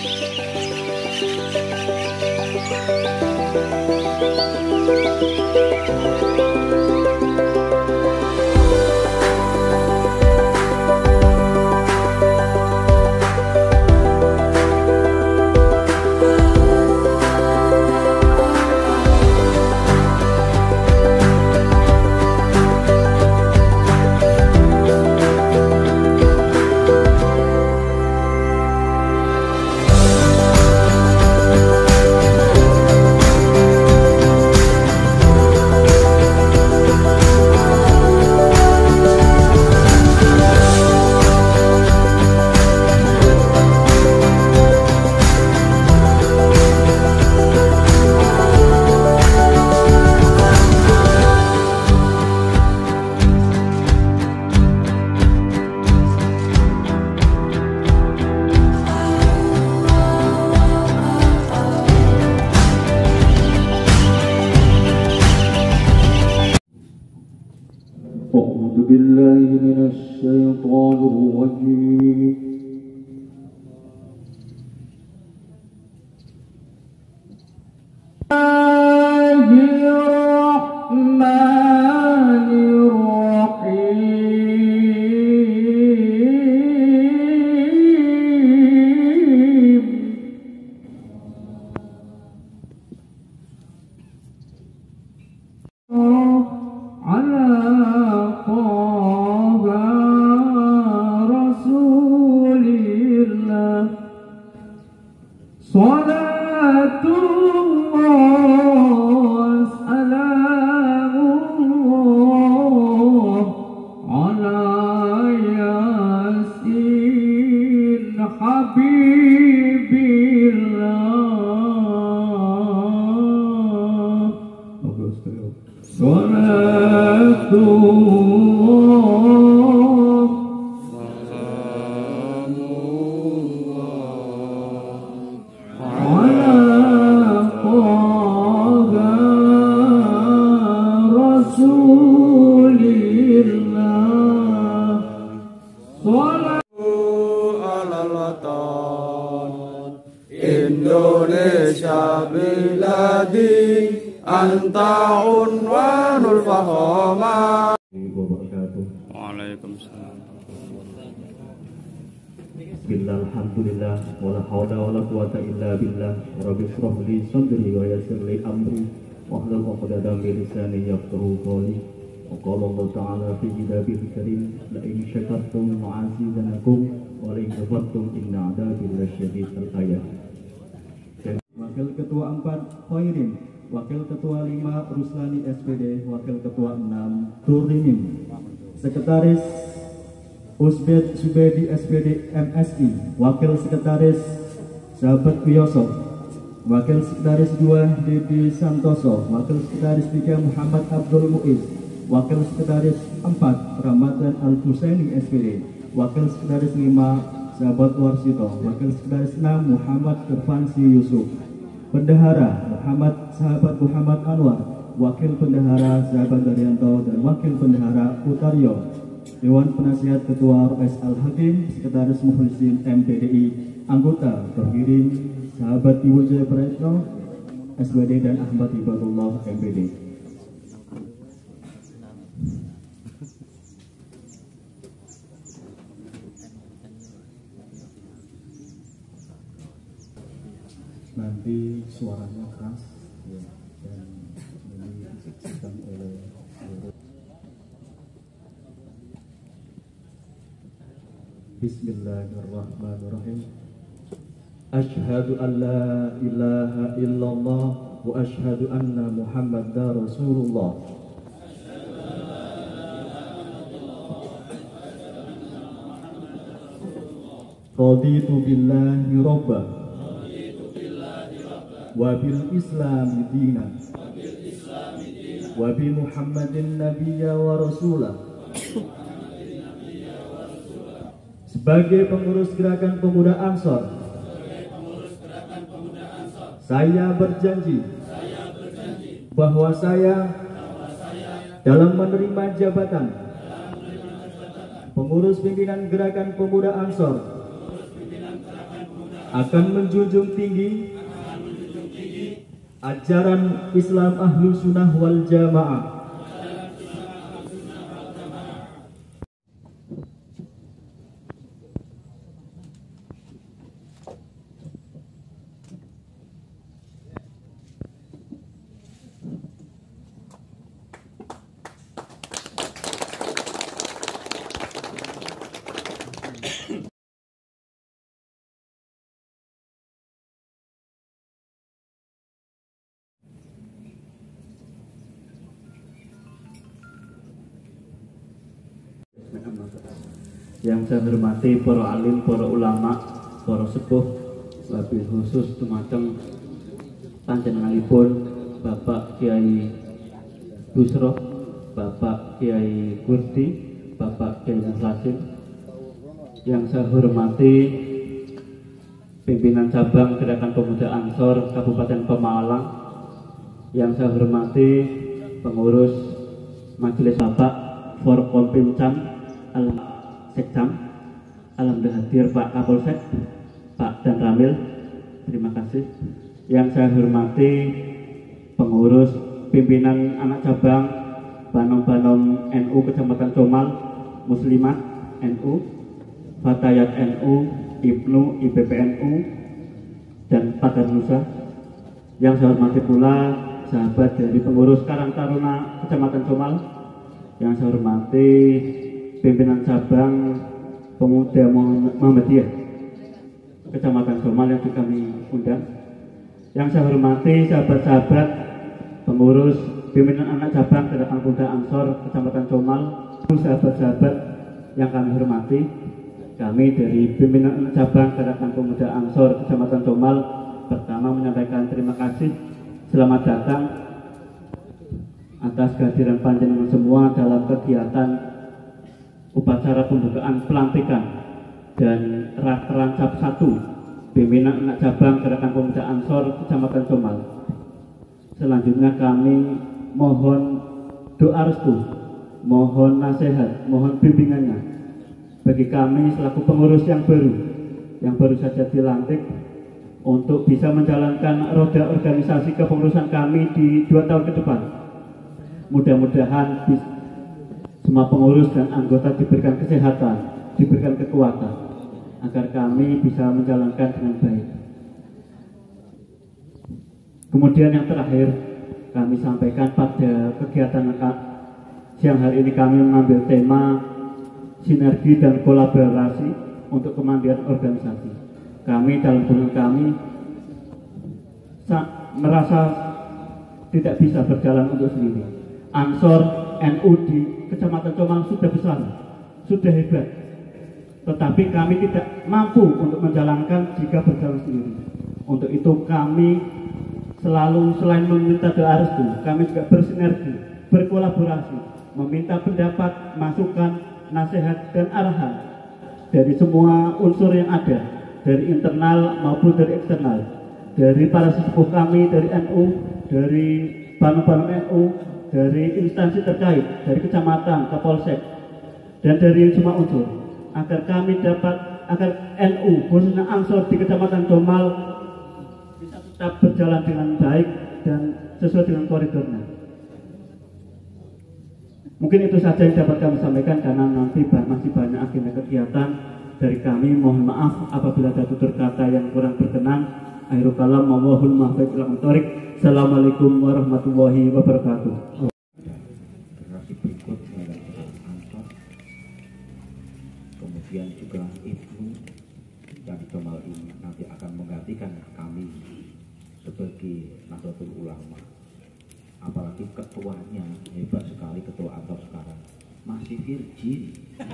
أعوذ بالله من الشيطان الرجيم الرحمن الرحيم على طه رسول الله صلاة الله سلام الله على ياسين حبيب الله صلاة الله سلام الله على طه رسول الله صلاة على الوطن Indonesia biladi anta unwanul fahama. Waalaikumsalam. Bismillah, alhamdulillah, wala hawla wala quwata illa billah. Rabbi shrah li sadri wa yassir li amri wahlul 'uqdatam min lisani yafqahu qawli. Wa qala Allah ta'ala fi kitabihi karim la in syakartum la'azidanakum wa la in kafartum inna 'adzabi lasyadid. Al-ayat. Wakil Ketua 4 Khairin, Wakil Ketua 5 Ruslani SPD, Wakil Ketua 6 Turimin, Sekretaris Usbed Subedi SPD MSI, Wakil Sekretaris Sahabat Wiyoso, Wakil Sekretaris 2 Dedi Santoso, Wakil Sekretaris 3 Muhammad Abdul Muiz, Wakil Sekretaris 4 Ramadan Al-Husaini SPD, Wakil Sekretaris 5 Sahabat Warsito, Wakil Sekretaris 6 Muhammad Irfansi Yusuf, Bendahara Sahabat Muhammad Anwar, Wakil Bendahara Sahabat Daryanto, dan Wakil Bendahara Utaryo, Dewan Penasihat Ketua RS Al-Hakim, Sekretaris Mukhlisin MPDI, Anggota Terkirim Sahabat Ibu Jaya Praetno SPD dan Ahmad Ibadullah MPD. Nanti suaranya keras ya, dan ini disaksikan oleh seluruh. Bismillahirrahmanirrahim. Asyhadu an la ilaha illallah wa asyhadu anna Muhammadar Rasulullah. Raditu billahi rabbah wa bil islami dinan wa bi Muhammadin nabiyya wa rasulah. Sebagai pengurus Gerakan Pemuda Ansor, saya berjanji bahwa saya dalam menerima jabatan pengurus pimpinan Gerakan Pemuda Ansor akan menjunjung tinggi ajaran Islam Ahlus Sunnah wal Jamaah, yang saya hormati para alim, para ulama, para sepuh, wabil khusus dumateng panjenenganipun Bapak Kiai Busro, Bapak Kiai Kurdi, Bapak Kiai Mukhlasin. Yang saya hormati pimpinan cabang Gerakan Pemuda Ansor Kabupaten Pemalang. Yang saya hormati pengurus Majelis Bapak Forkompimcam Sekcam, alhamdulillah hadir Pak Kapolsek, Pak Dan Ramil, terima kasih. Yang saya hormati pengurus pimpinan anak cabang Banom-Banom NU Kecamatan Comal, Muslimat NU, Fatayat NU, Ibnu IPPNU, dan Padar Nusa. Yang saya hormati pula sahabat dari pengurus Karang Taruna Kecamatan Comal. Yang saya hormati pimpinan cabang Pemuda Muhammadiyah Kecamatan Comal yang kami undang. Yang saya hormati sahabat-sahabat pengurus pimpinan anak cabang Gerakan Pemuda Ansor Kecamatan Comal, sahabat-sahabat yang kami hormati, kami dari pimpinan anak cabang Gerakan Pemuda Ansor Kecamatan Comal pertama menyampaikan terima kasih, selamat datang atas kehadiran panjenengan semua dalam kegiatan upacara pembukaan pelantikan dan rancap 1 pimpinan anak cabang Gerakan Pemuda Ansor Kecamatan Comal. Selanjutnya kami mohon doa restu, mohon nasihat, mohon bimbingannya bagi kami selaku pengurus yang baru saja dilantik, untuk bisa menjalankan roda organisasi kepengurusan kami di 2 tahun ke depan. Mudah-mudahan semua pengurus dan anggota diberikan kesehatan, diberikan kekuatan, agar kami bisa menjalankan dengan baik. Kemudian yang terakhir, kami sampaikan pada kegiatan siang hari ini kami mengambil tema sinergi dan kolaborasi untuk kemandirian organisasi. Kami dalam bulan kami merasa tidak bisa berjalan untuk sendiri. Ansor NU di Kecamatan Comal sudah besar, sudah hebat, tetapi kami tidak mampu untuk menjalankan jika berjalan sendiri. Untuk itu kami selalu selain meminta doa restu, kami juga bersinergi, berkolaborasi, meminta pendapat, masukan, nasihat, dan arahan dari semua unsur yang ada, dari internal maupun dari eksternal, dari para sesepuh kami, dari NU, dari Banom-Banom NU, dari instansi terkait, dari kecamatan, Kapolsek, dan dari semua unsur, agar kami dapat, agar NU khususnya Ansor di Kecamatan Comal bisa tetap berjalan dengan baik dan sesuai dengan koridornya. Mungkin itu saja yang dapat kami sampaikan, karena nanti masih banyak agenda kegiatan dari kami. Mohon maaf apabila ada tutur kata yang kurang berkenan. Akhirul kalam, wallahul muwaffiq ila aqwamit thoriq. Assalamualaikum warahmatullahi wabarakatuh. Generasi berikut Ansor, kemudian juga Ibnu dan Comal ini nanti akan menggantikan kami sebagai Nahdlatul Ulama. Apalagi ketuanya hebat sekali, ketua Ansor sekarang masih virgin.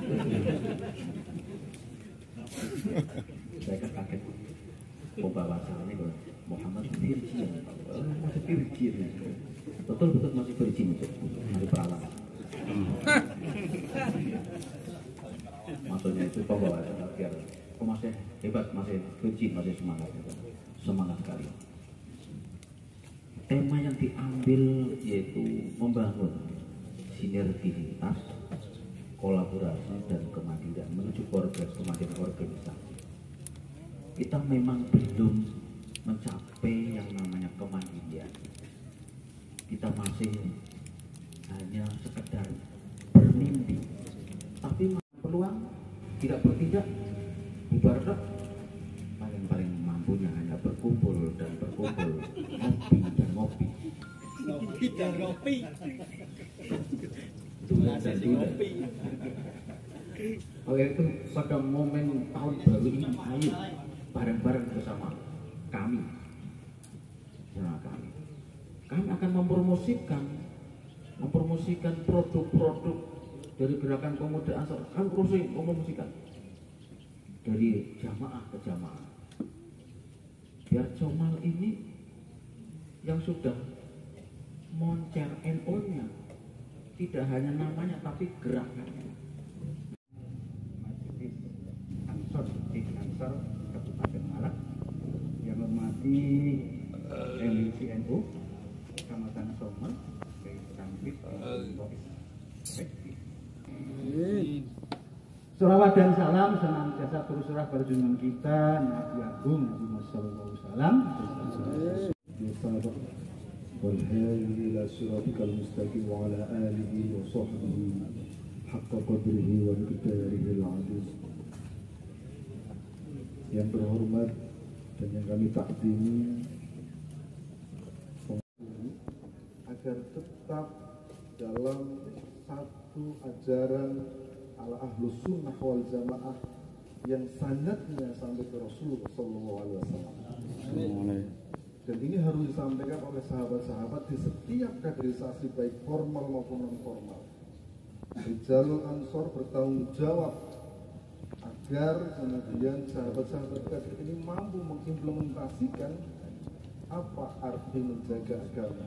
Saya kan kaget pembawasannya Muhammad virgin, masih virgin, betul masih virgin itu, masih perawan. Maksudnya itu pembawasannya biar masih hebat, masih virgin, masih semangat sekali. Tema yang diambil yaitu membangun sinergitas, kolaborasi dan kemandirian menuju kemandirian organisasi. kita memang belum mencapai yang namanya kemandirian. Kita masih hanya sekedar bermimpi, tapi peluang tidak bertindak, ibarat paling mampunya hanya berkumpul dan berkumpul, ngopi dan ngopi. Ngopi dan ngopi. Oleh itu pada momen tahun baru ini, ayo bareng-bareng bersama kami. Kami akan mempromosikan produk-produk dari gerakan pemuda Ansor. Kami mempromosikan dari jamaah ke jamaah. Biar Comal ini yang sudah moncer NU-nya tidak hanya namanya tapi gerakannya. Majelis Ansor Ansor Kabupaten Malang yang hormati MUC NU Kecamatan Somel, Kambit, Sholawat dan salam senantiasa terus pada junjungan kita Nabi Agung Muhammad sallallahu alaihi wasallam. والهادي إلى صراطك المستقيم وعلى آله وصحبه حق قدره ومقداره العظيم. Yang terhormat dan yang kami takdimi, agar tetap dalam satu ajaran ala ahlus sunnah wal jamaah yang sanadnya sampai ke Rasulullah Sallallahu Alaihi Wasallam. Dan ini harus disampaikan oleh sahabat-sahabat di setiap kaderisasi baik formal maupun non formal. Rijalul Ansor bertanggung jawab agar kemudian sahabat-sahabat kader ini mampu mengimplementasikan apa arti menjaga agama.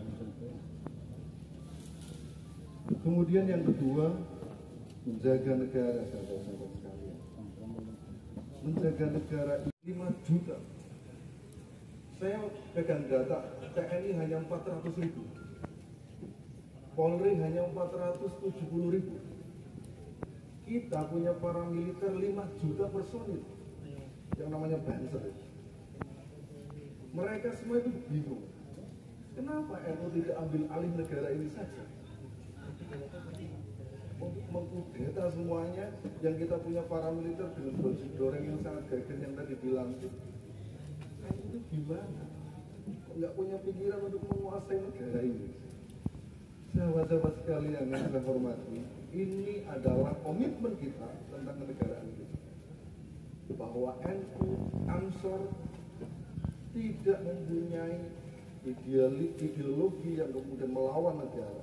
Kemudian yang kedua, menjaga negara, sahabat-sahabat sekalian. Menjaga negara 5 juta. Saya pegang data, TNI hanya 400.000, Polri hanya 470.000. Kita punya paramiliter 5 juta personil, yang namanya Banser. Mereka semua itu bingung, kenapa NU tidak ambil alih negara ini saja? Untuk mengkudeta semuanya, yang kita punya paramiliter dengan baju goreng yang sangat gagah yang tadi bilang itu gimana? Nggak punya pikiran untuk menguasai negara ini. Sahabat-sahabat sekalian yang saya hormati, ini adalah komitmen kita tentang kenegaraan kita, bahwa NU Ansor tidak mempunyai ideologi yang kemudian melawan negara,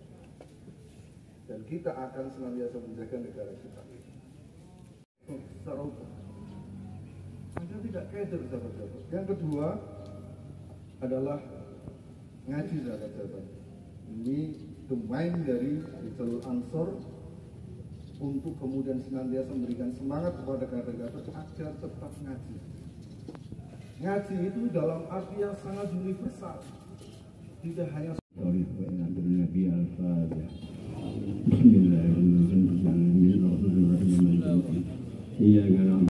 dan kita akan senantiasa menjaga negara kita secara utuh. Anda tidak keder, sahabat-sahabat. Yang kedua adalah ngaji, sahabat-sahabat. Ini domain dari Jalul Ansor untuk kemudian senantiasa memberikan semangat kepada kader-kader agar tetap ngaji. Ngaji itu dalam arti yang sangat universal, tidak hanya Bismillahirrahmanirrahim.